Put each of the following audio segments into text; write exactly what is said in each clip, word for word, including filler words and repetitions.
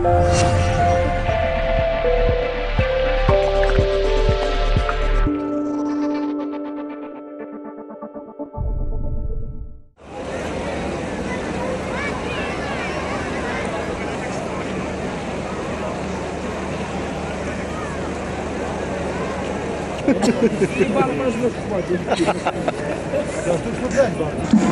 I bardzo ważne wkładzie. To jest podlęgła.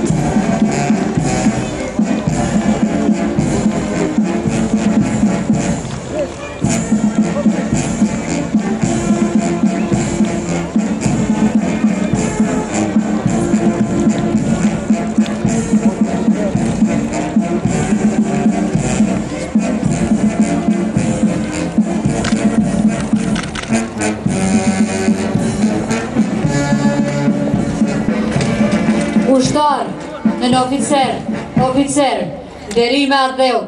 Kushtar, në në oficer, oficer, derime atë dheut.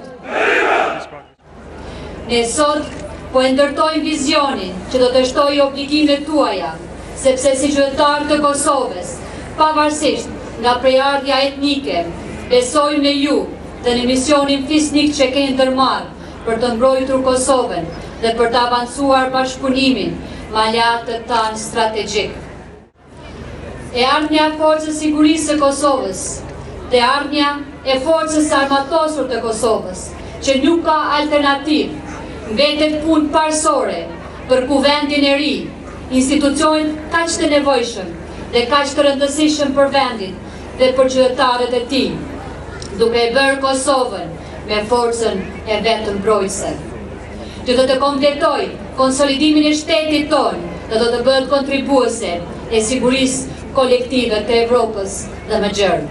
Ne sot po e ndërtojmë vizionin që do të shtoj obligimet tuaja, sepse si qytetarë të Kosovës, pavarësisht nga prejardhja etnike, besojmë në ju dhe në misionin fisnik që keni ndërmarrë për të mbrojtur Kosovën dhe për të avancuar bashkëpunimin me aleatët tanë strategjik. E ardhmja e Forcës Sigurisë së Kosovës dhe ardhmja e Forcës Armatosur të Kosovës, që nuk ka alternativë, mbetet punë parësore për kuvendin e ri, institucion kaq të nevojshëm dhe kaq të rëndësishëm për vendin dhe për qytetarët e tij, duke e bërë Kosovën me forcën e vetë mbrojtëse. Që do të kompletoj konsolidimin e shtetit tonë dhe do të bëhet kontribuese e sigurisë kolektive të Evropës dhe më gjërë.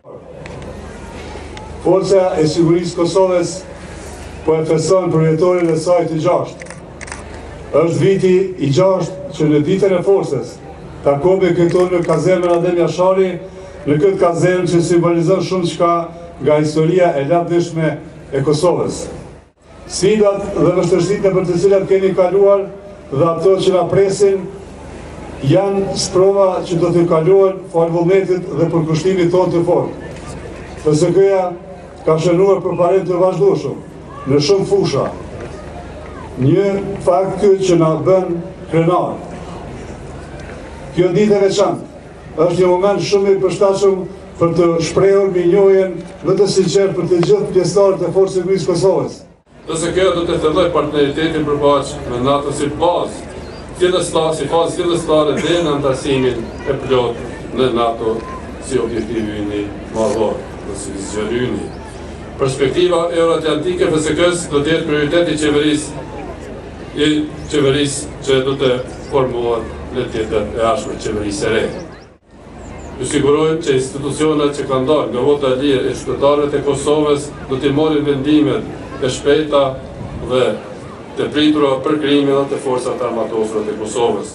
Forca e Sigurisë Kosovës po e feston për vjetorin e saj të gjashtë. Është viti i gjashtë që në ditën e forcës takohemi këtu në kazermën Adem Jashari, në këtë kazermë që simbolizon shumë çka nga historia e lavdishme e Kosovës. Sfidat dhe vështirësitë për të cilat keni kaluar dhe ato që na presin janë sprova që do të kaluar falë vullnetit dhe për kushtimit tonë të fortë. P S K-ja ka shënuar përparim të vazhdueshëm në shumë fusha. Një fakt ky që na bën krenar. Kjo ditë e veçantë është një moment shumë i përshtatshëm për të shprehur mirënjohjen më të sinqertë për të gjithë pjesëtarët e Forcës së Sigurisë Kosovës. P S K-ja do të fillojë partneritetin përballë me NATO si bazë fillestare, si fazë fillestare dhe në antarësimin e plot në NATO si objektivi yni madhor, dhe si vizjon yni. Perspektiva euroatlantike P S K-s do të jetë prioriteti i qeverisë i qeverisë që do të formohet në tjetër e ardhshme qeverisë së re. Ju sigurojmë që institucionet që kanë dalë nga vota e lirë e qytetarëve të Kosovës do të marrin vendimet e shpejta dhe të pritura për kriminat e forcat armatosura të Kosovës.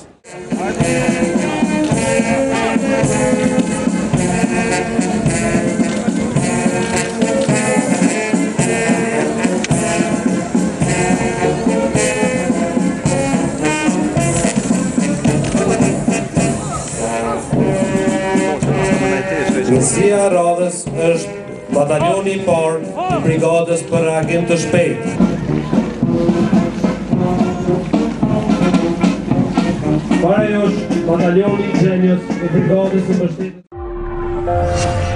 Njësia e radhës është bataljoni i parë i brigadës për reagim të shpejtë. Para josh, bataljoni i Gjenjës e brigadës së mbështetjes.